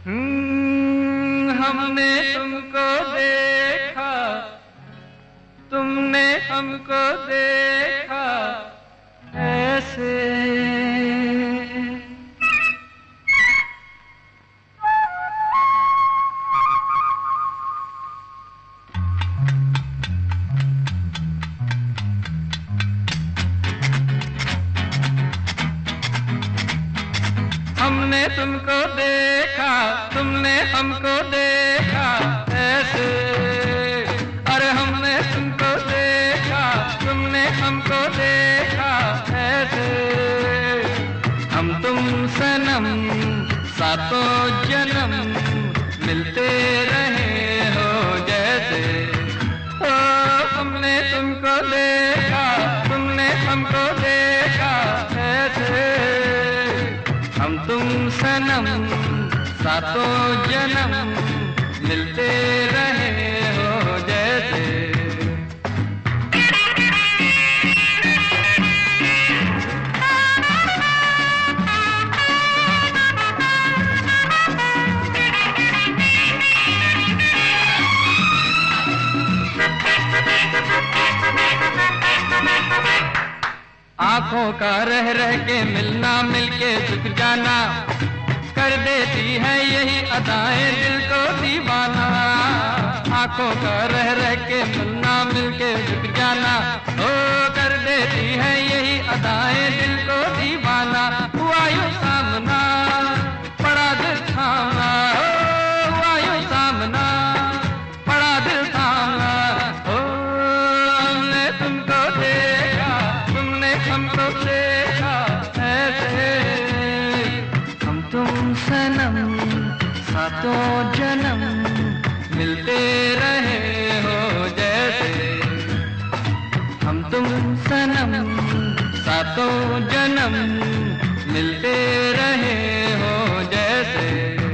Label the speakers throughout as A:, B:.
A: हमने तुमको देखा, तुमने हमको देखा ऐसे। हमने तुमको देखा, तुमने हमको देखा ऐसे। अरे हमने तुमको देखा, तुमने हमको देखा ऐसे। हम तुम सनम सातों जन्म मिलते रहे हो जैसे। ओ हमने तुमको देखा, तुमने हमको देखा ऐसे। हम तुम सनम सातों जन्म मिलते रहे हो जैसे। आंखों का रह रह के मिलना, मिलके झुक जाना, कर देती है यही अदाएं दिल को दीवाना। आंखों का रह रह के मिलना, मिलके झुक जाना, ओ कर देती है यही अदाएं दिल को दीवाना। हुआ यूं सामना, पड़ा दिल थामना, ओ हुआ यूं सामना, पड़ा दिल थामना। ओ हमने तुमको देखा, तुमने हमको देखा ऐसे। हम तुम सनम सातों जन्म मिलते रहे हो जैसे। हम तुम सनम सातों जन्म मिलते रहे हो जैसे।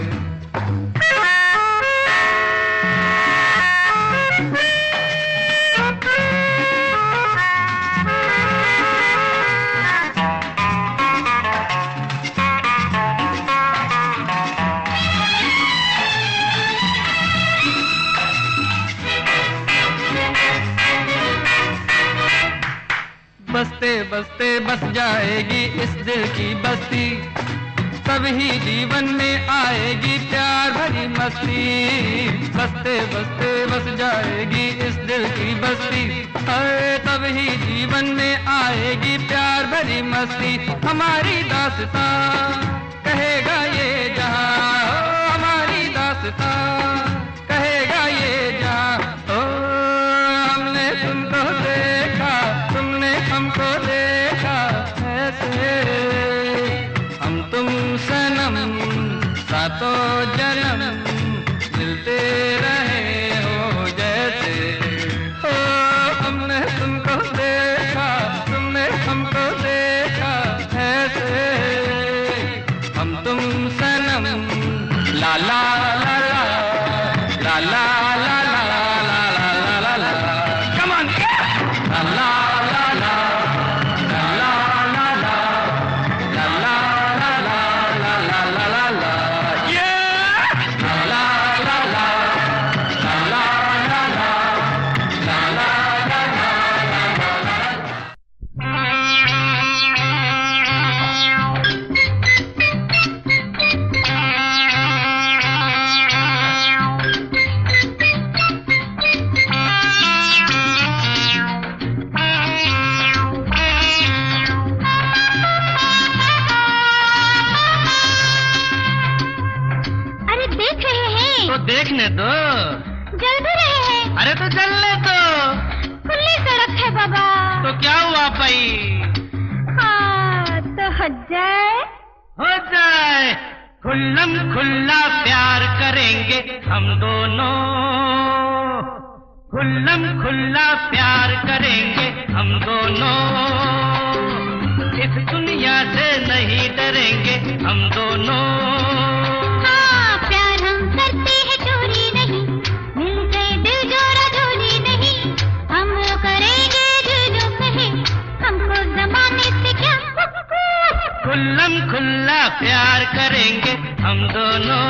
A: बसते बसते बस जाएगी इस दिल की बस्ती, तभी जीवन में आएगी प्यार भरी मस्ती। बसते बसते बस जाएगी इस दिल की बस्ती, अरे तभी जीवन में आएगी प्यार भरी मस्ती। हमारी दास्तां कहेगा ये जहां, हमारी दास्तां कहेगा ये जहां। ओ हमने तुमको देखा, तुमने हमको देखा ऐसे। हम तुम सनम सातों जन्म मिलते रहे हो जैसे। ओ हमने तुमको देखा, तुमने हमको देखा ऐसे। हम तुम सनम ला ला ला ला ला ला ला ला ला ला ला। कम ऑन ला ला ला ला ला ला ला ला ला ला ला ला ला ला। ये ला ला ला ला ला ला ला ला ला ला ला।
B: अरे देख रहे हैं
A: तो देखने दो।
B: जल भी रहे हैं।
A: अरे तो जलने दो।
B: खुली सड़क है बाबा।
A: तो क्या हुआ भाई?
B: हाँ तो हो जाए,
A: हो जाए। खुल्लम खुल्ला प्यार करेंगे हम दोनों, खुल्लम खुल्ला प्यार करेंगे हम दोनों। इस दुनिया से नहीं डरेंगे हम दोनों।
B: हाँ प्यार हम करते हैं चोरी नहीं, मिल गए दिल जोरा झोली नहीं। हम करेंगे जो जो कहे, हमको जमाने से क्या।
A: खुल्लम खुल्ला प्यार करेंगे हम दोनों,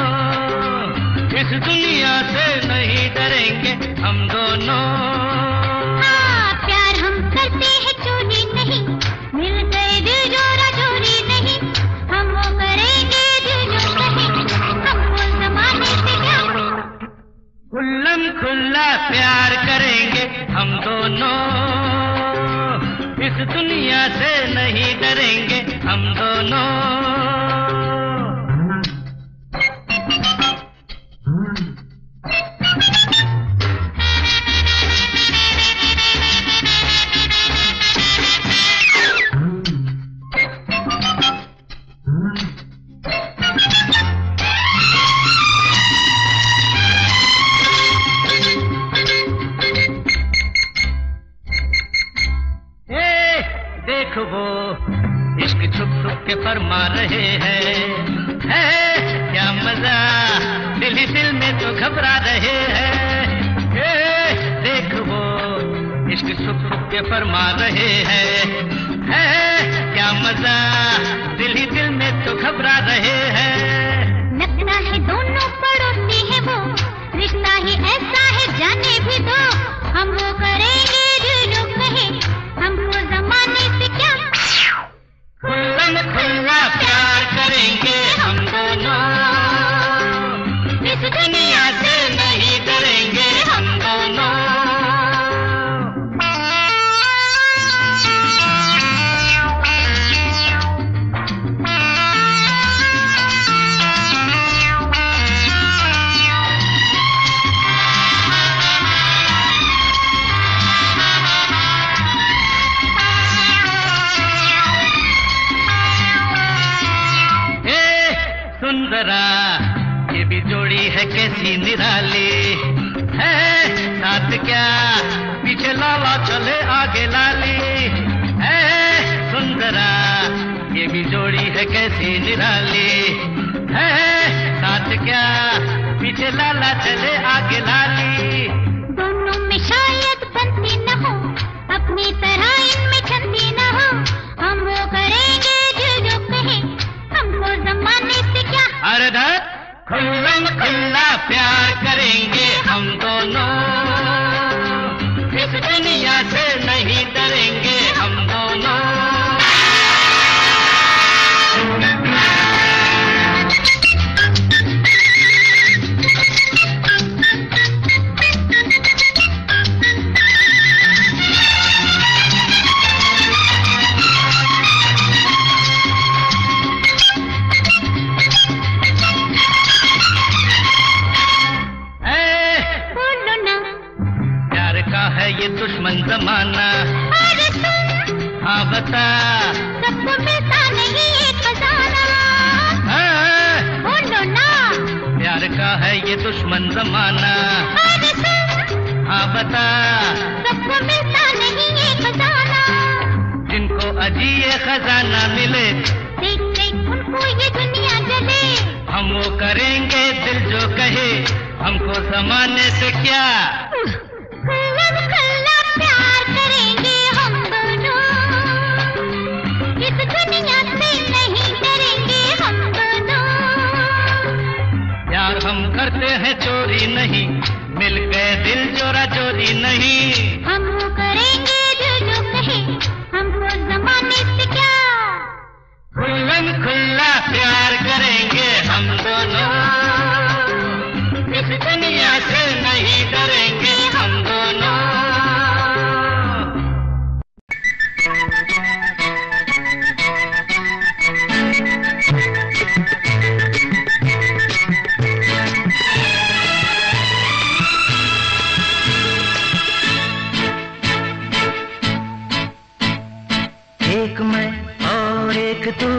A: इस दुनिया से नहीं डरेंगे हम दोनों।
B: हाँ, प्यार हम करते हैं चोरी नहीं, मिल गए दिल जोरा जोरी नहीं, हम वो करेंगे दिल जो कहे, हमको जमाने से क्या।
A: खुल्लम खुल्ला प्यार करेंगे हम दोनों, इस दुनिया से नहीं डरेंगे हम दोनों। देखो वो इश्क छुप छुप के फरमा रहे हैं, है क्या मजा, दिल ही दिल में तो घबरा रहे हैं। देखो वो इश्क छुप छुप के फरमा रहे हैं, है क्या मजा, दिल ही दिल में तो घबरा रहे हैं।
B: लगता है दोनों पड़ोसी है वो, रिश्ता ही ऐसा है जाने भी दो, हम वो करेंगे दिल जो कहे, हमको जमाने से क्या।
A: खुल्लम खुल्ला प्यार करेंगे हम दोनों, इस दुनिया से नहीं डरेंगे हम दोनों। सुंदरा ये भी जोड़ी है कैसी निराली, है साथ क्या पीछे लाला चले आगे लाली, है सुंदरा ये भी जोड़ी है कैसी निराली, है साथ क्या पीछे लाला चले आगे लाली।
B: दोनों में शायद बनती न हो, अपनी तरह इनमें छंदी न हो, हम वो करेंगे जो जो कहे, हमको जमाने से क्या।
A: अरे धक, खुल्लम खुल्ला प्यार करेंगे हम दोनों, इस दुनिया से नहीं डरेंगे हम दोनों। ये दुश्मन जमाना, हाँ बता,
B: सबको मिलता नहीं एक खजाना। बोलो ना,
A: प्यार का है ये दुश्मन जमाना, हाँ बता,
B: सबको मिलता नहीं एक खजाना।
A: जिनको अजी ये खजाना मिले,
B: देख देख उनको ये दुनिया जले,
A: हम वो करेंगे दिल जो कहे, हमको जमाने से क्या।
B: खुल्लम खुल्ला प्यार करेंगे हम दोनों, इस दुनिया से नहीं डरेंगे हम दोनों।
A: प्यार हम करते हैं चोरी नहीं, मिल गए दिल जोरा जोरी नहीं,
B: हम वो करेंगे जो जो कहे, हमको जमाने से क्या।
A: खुल्लम खुल्ला प्यार करेंगे हम दोनों, इस दुनिया से नहीं डरेंगे हम दोनों। एक मैं और एक तू,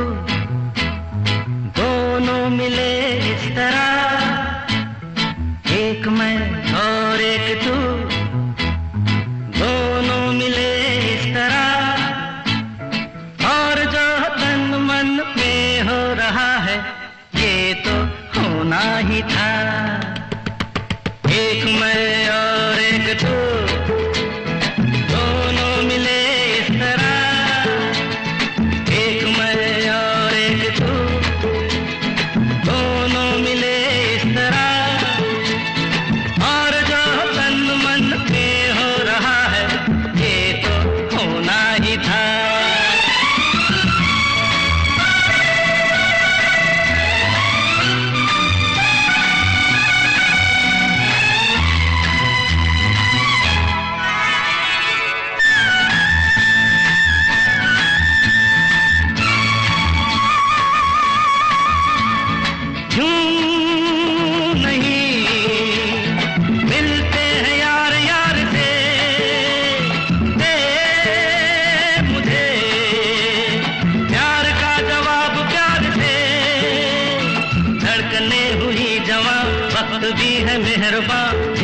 A: दोनों मिले इस तरह, एक मैं और एक तू, दोनों मिले इस तरह, और जो तन मन में हो रहा है ये तो होना ही था। एक मैं और एक तू, दोनों मिले इस तरह, एक मैं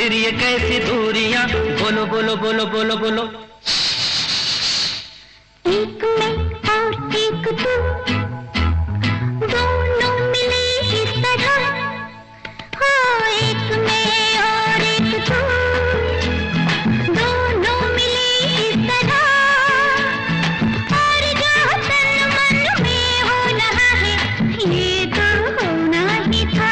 A: फिर ये कैसी दूरियां, बोलो बोलो बोलो बोलो बोलो।
B: एक मैं और एक तू, दोनों मिले इस तरह, हो एक मैं और एक तू, दोनों मिले इस तरह, और जो तन मन में हो रहा है ये तो होना ही था।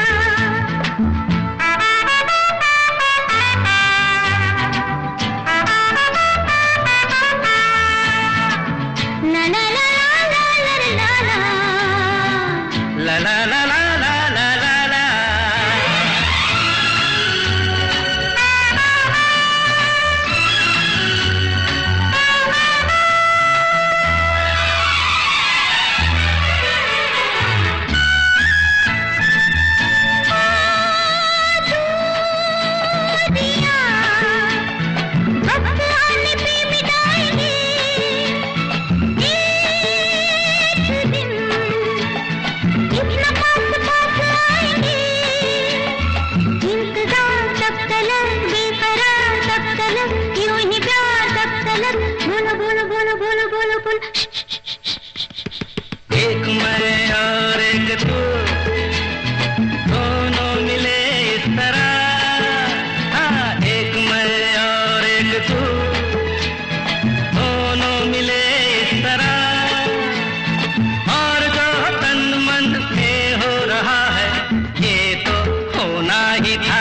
B: ला ला ला ला ला ला ला
A: ला ला ला ला ला ला ला ला।
B: दिया वक्त आने पे मिटाएंगे एक दिन, इतना पास पास आएंगे, इंतजार तब तलक, बेकरार तब तलक, यूं ही प्यार तब तलक, बोलो बोलो बोलो बोलो बोलो बोलो।
A: एक मैं और एक तू, दोनों मिले इस तरह, हाँ एक मैं और एक तू, दोनों मिले इस तरह, और जो तन मन में हो रहा है ये तो होना ही था।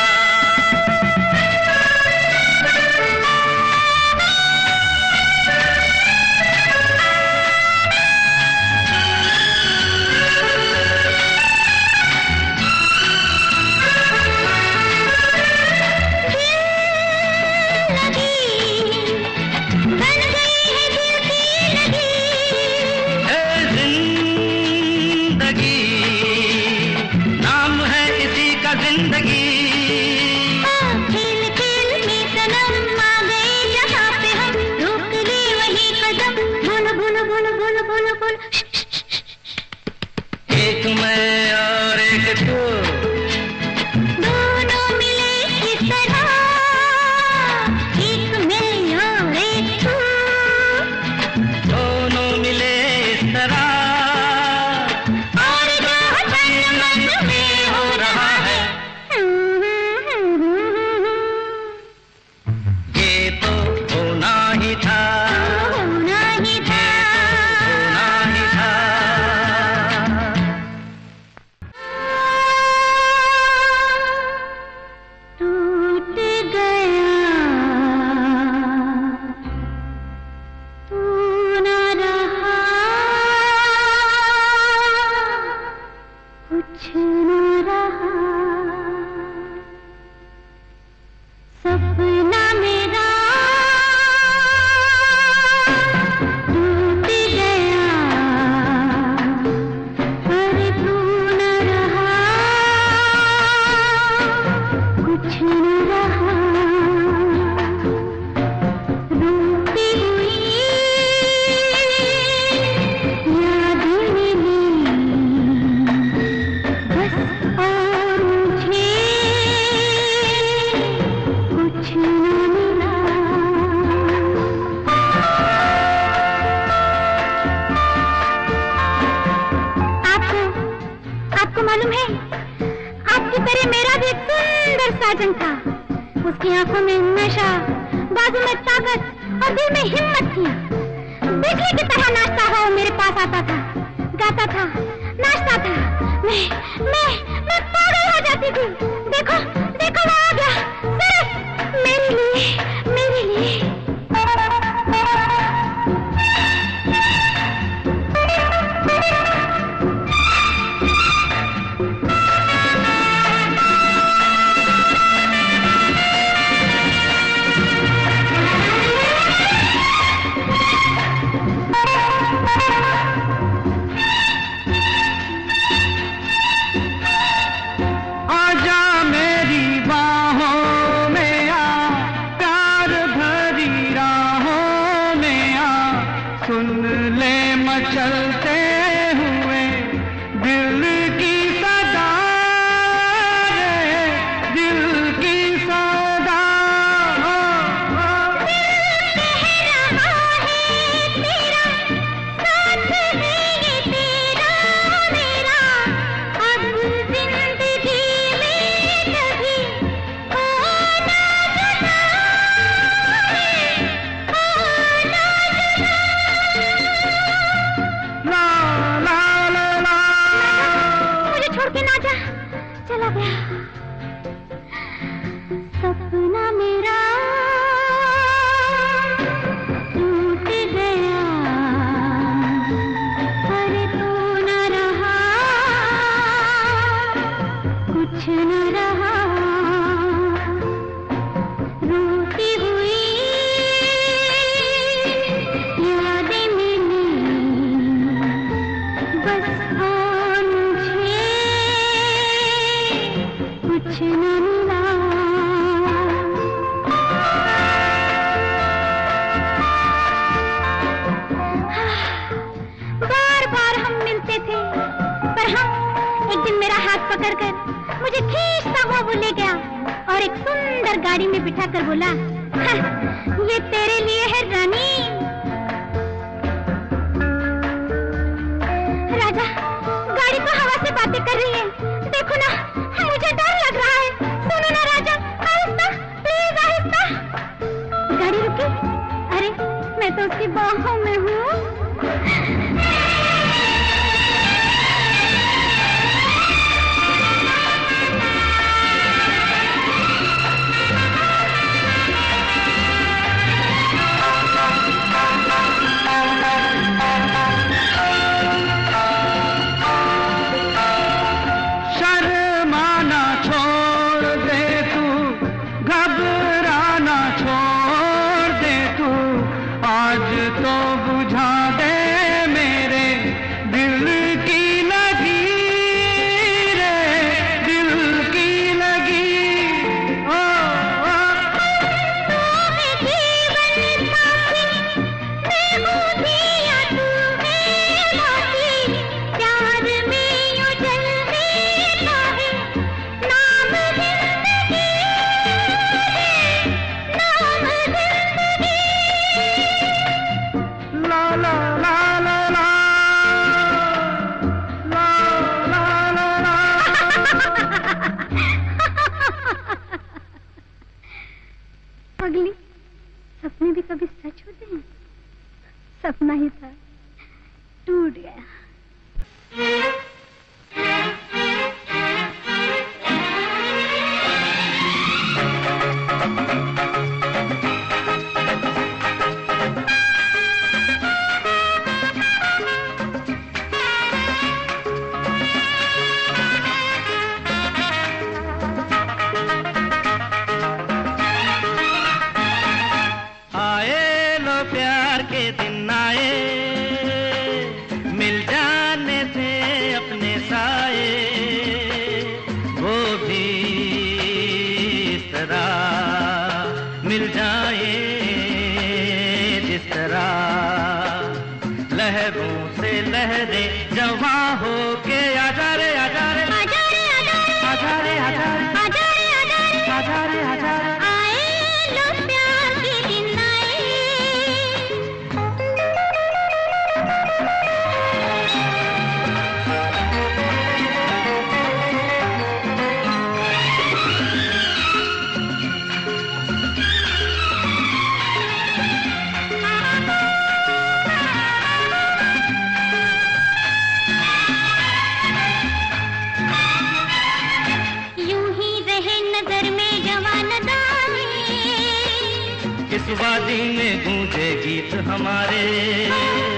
B: बन गई है दिल की लगी,
A: ए जिंदगी, नाम है इसी का जिंदगी।
B: खेल खेल में सनम आ गए जहाँ पे हम, रोक ले वही कदम, बोलो बोलो बोलो बोलो बोलो बोलो।
A: एक मैं और एक तू,
B: दोनों मिले इस तरह, एक मैं और एक तू,
A: दोनों मिले इस तरह,
B: और जो तन मन में हो रहा है
A: ये तो होना ही था,
B: होना ही था।
A: होना ही था।
B: टूट गया तू न रहा, कुछ न रहा, सपना मेरा टूट गया, पर तू न रहा, कुछ न रहा, रोती हुई यादें मिली, बस और मुझे कुछ न मिला। आपको मालूम है, आपकी तरह मेरा भी एक सुंदर साजन था, उसकी आंखों में नशा, बाजू में ताकत और दिल में हिम्मत थी। बिजली की तरह नाचता हुआ वो मेरे पास आता था, गाता था, नाचता था, मैं पागल हो जाती थी। देखो देखो वो आ गया, सिर्फ मेरे लिए, मेरे लिए। थे, पर हाँ, एक दिन मेरा हाथ पकड़कर मुझे खींचता हुआ वो ले गया और एक सुंदर गाड़ी में बिठाकर बोला, हाँ, ये तेरे लिए है रानी। राजा, गाड़ी तो हवा से बातें कर रही है, देखो ना, मुझे डर लग रहा है। सुनो ना राजा, आहिस्ता, प्लीज आहिस्ता। गाड़ी रुकी, अरे मैं तो उसकी बाहों में हूँ। सपने भी कभी सच होते हैं। सपना ही था, टूट गया।
A: वादी में गूंजे गीत हमारे,